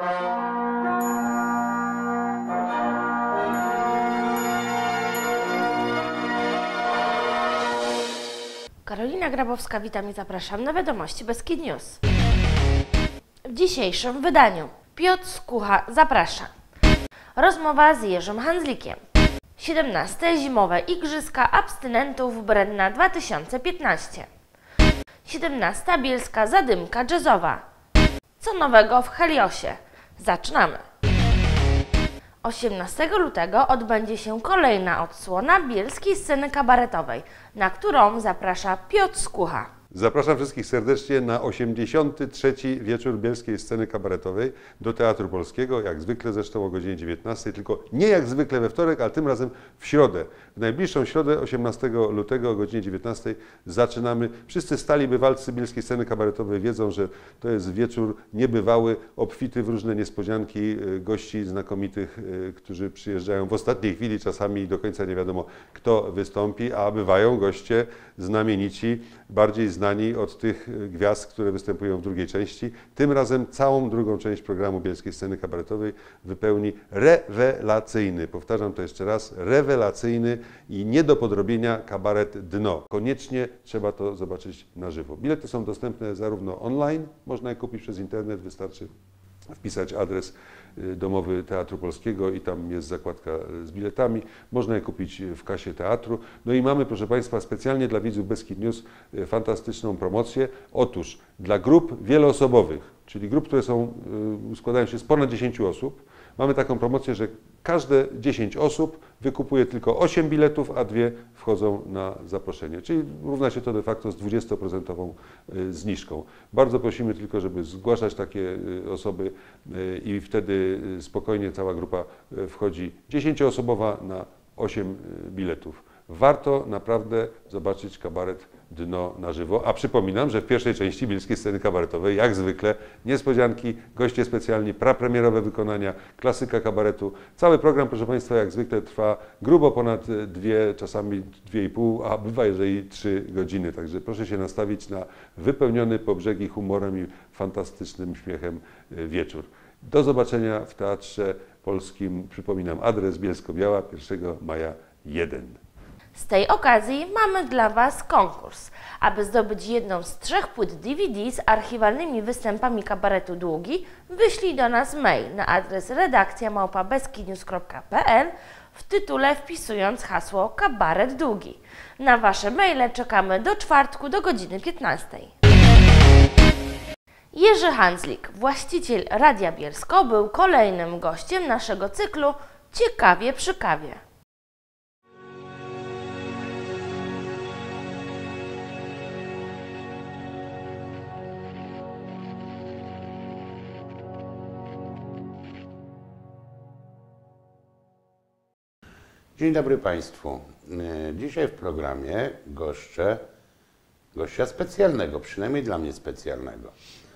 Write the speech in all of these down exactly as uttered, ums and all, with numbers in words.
Karolina Grabowska, witam i zapraszam na wiadomości Beskid News. W dzisiejszym wydaniu Piotr Skucha zaprasza. Rozmowa z Jerzym Handzlikiem. siedemnaste Zimowe Igrzyska Abstynentów Brenna dwa tysiące piętnaście. siedemnasta Bielska Zadymka Jazzowa. Co nowego w Heliosie? Zaczynamy! osiemnastego lutego odbędzie się kolejna odsłona bielskiej sceny kabaretowej, na którą zaprasza Piotr Skucha. Zapraszam wszystkich serdecznie na osiemdziesiąty trzeci wieczór bielskiej sceny kabaretowej do Teatru Polskiego, jak zwykle zresztą o godzinie dziewiętnastej, tylko nie jak zwykle we wtorek, ale tym razem w środę. W najbliższą środę, osiemnastego lutego o godzinie dziewiętnastej zaczynamy. Wszyscy stali bywalcy bielskiej sceny kabaretowej wiedzą, że to jest wieczór niebywały, obfity w różne niespodzianki gości znakomitych, którzy przyjeżdżają w ostatniej chwili, czasami do końca nie wiadomo kto wystąpi, a bywają goście znamienici, bardziej znani od tych gwiazd, które występują w drugiej części. Tym razem całą drugą część programu bielskiej sceny kabaretowej wypełni rewelacyjny, powtarzam to jeszcze raz, rewelacyjny i nie do podrobienia kabaret Dno. Koniecznie trzeba to zobaczyć na żywo. Bilety są dostępne zarówno online, można je kupić przez internet, wystarczy wpisać adres domowy Teatru Polskiego i tam jest zakładka z biletami. Można je kupić w kasie teatru. No i mamy, proszę Państwa, specjalnie dla widzów Beskid News fantastyczną promocję. Otóż dla grup wieloosobowych, czyli grup, które są, składają się z ponad dziesięciu osób, mamy taką promocję, że każde dziesięć osób wykupuje tylko osiem biletów, a dwie wchodzą na zaproszenie. Czyli równa się to de facto z dwudziestoprocentową zniżką. Bardzo prosimy tylko, żeby zgłaszać takie osoby i wtedy spokojnie cała grupa wchodzi dziesięcioosobowa na osiem biletów. Warto naprawdę zobaczyć kabaret Dno na żywo, a przypominam, że w pierwszej części bielskiej sceny kabaretowej jak zwykle niespodzianki, goście specjalni, prapremierowe wykonania, klasyka kabaretu. Cały program, proszę Państwa, jak zwykle trwa grubo ponad dwie, czasami dwie i pół, a bywa jeżeli trzy godziny. Także proszę się nastawić na wypełniony po brzegi humorem i fantastycznym śmiechem wieczór. Do zobaczenia w Teatrze Polskim. Przypominam adres Bielsko-Biała, pierwszego maja jeden. Z tej okazji mamy dla Was konkurs. Aby zdobyć jedną z trzech płyt D V D z archiwalnymi występami kabaretu Długi, wyślij do nas mail na adres redakcja małpa beskidnews kropka p l w tytule wpisując hasło Kabaret Długi. Na Wasze maile czekamy do czwartku do godziny piętnastej. Jerzy Handzlik, właściciel Radia Bielsko, był kolejnym gościem naszego cyklu Ciekawie przy kawie. Dzień dobry Państwu. Dzisiaj w programie goszczę gościa specjalnego, przynajmniej dla mnie specjalnego.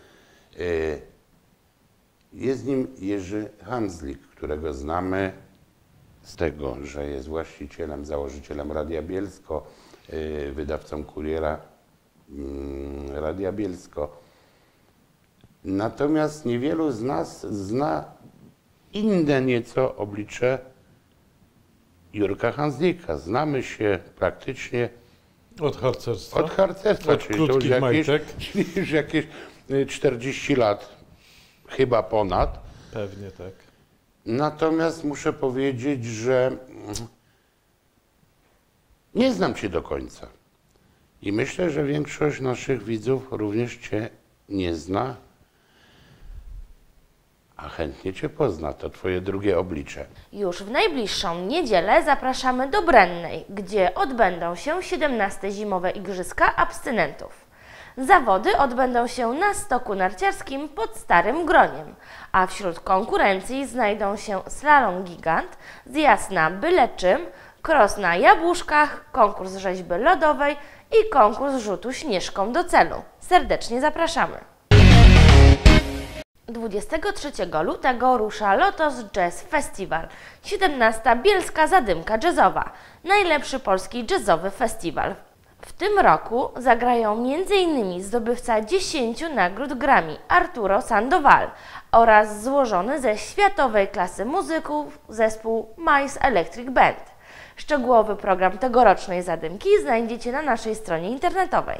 Jest nim Jerzy Handzlik, którego znamy z tego, że jest właścicielem, założycielem Radia Bielsko, wydawcą Kuriera Radia Bielsko. Natomiast niewielu z nas zna inne nieco oblicze Jurka Handzlika. Znamy się praktycznie od harcerstwa, od harcerstwa od czyli, to już jakieś, czyli już jakieś czterdzieści lat, chyba ponad. Pewnie tak. Natomiast muszę powiedzieć, że nie znam Cię do końca. I myślę, że większość naszych widzów również Cię nie zna, a chętnie Cię pozna, to Twoje drugie oblicze. Już w najbliższą niedzielę zapraszamy do Brennej, gdzie odbędą się siedemnaste Zimowe Igrzyska Abstynentów. Zawody odbędą się na stoku narciarskim pod Starym Groniem, a wśród konkurencji znajdą się slalom gigant, zjazd na byle czym, cross na jabłuszkach, konkurs rzeźby lodowej i konkurs rzutu śnieżką do celu. Serdecznie zapraszamy! dwudziestego trzeciego lutego rusza Lotos Jazz Festival, siedemnasta Bielska Zadymka Jazzowa, najlepszy polski jazzowy festiwal. W tym roku zagrają między innymi zdobywca dziesięciu nagród Grammy Arturo Sandoval oraz złożony ze światowej klasy muzyków zespół Miles Electric Band. Szczegółowy program tegorocznej zadymki znajdziecie na naszej stronie internetowej.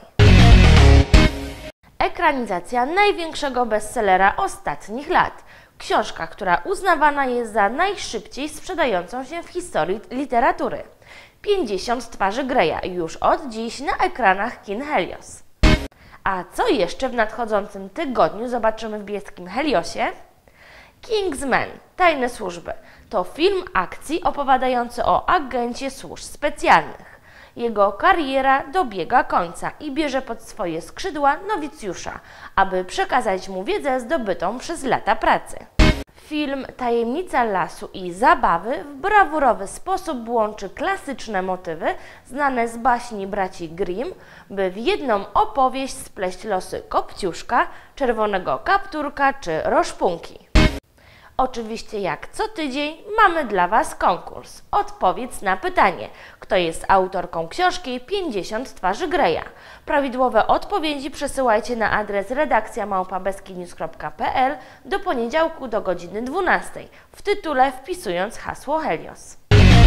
Ekranizacja największego bestsellera ostatnich lat. Książka, która uznawana jest za najszybciej sprzedającą się w historii literatury. pięćdziesiąt twarzy Greya już od dziś na ekranach kin Helios. A co jeszcze w nadchodzącym tygodniu zobaczymy w bieskim Heliosie? Kingsman – Tajne służby to film akcji opowiadający o agencie służb specjalnych. Jego kariera dobiega końca i bierze pod swoje skrzydła nowicjusza, aby przekazać mu wiedzę zdobytą przez lata pracy. Film Tajemnica lasu i zabawy w brawurowy sposób łączy klasyczne motywy znane z baśni braci Grimm, by w jedną opowieść spleść losy Kopciuszka, Czerwonego Kapturka czy Roszpunki. Oczywiście jak co tydzień mamy dla Was konkurs. Odpowiedz na pytanie, kto jest autorką książki pięćdziesiąt twarzy Greya. Prawidłowe odpowiedzi przesyłajcie na adres redakcja małpa beskidnews kropka p l do poniedziałku do godziny dwunastej, w tytule wpisując hasło Helios.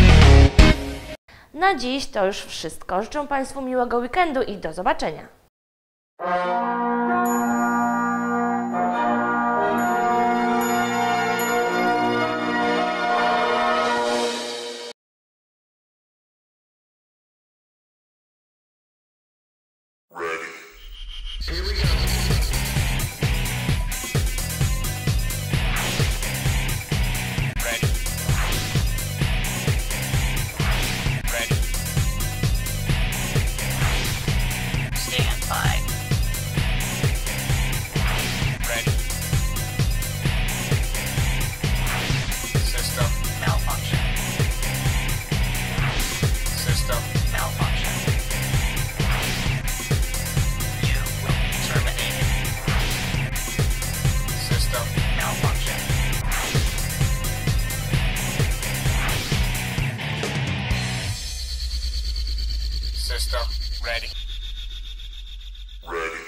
Na dziś to już wszystko. Życzę Państwu miłego weekendu i do zobaczenia. Here we go. Ready. Ready. Stand by. Ready. System malfunction. System malfunction. System malfunction. System ready. Ready.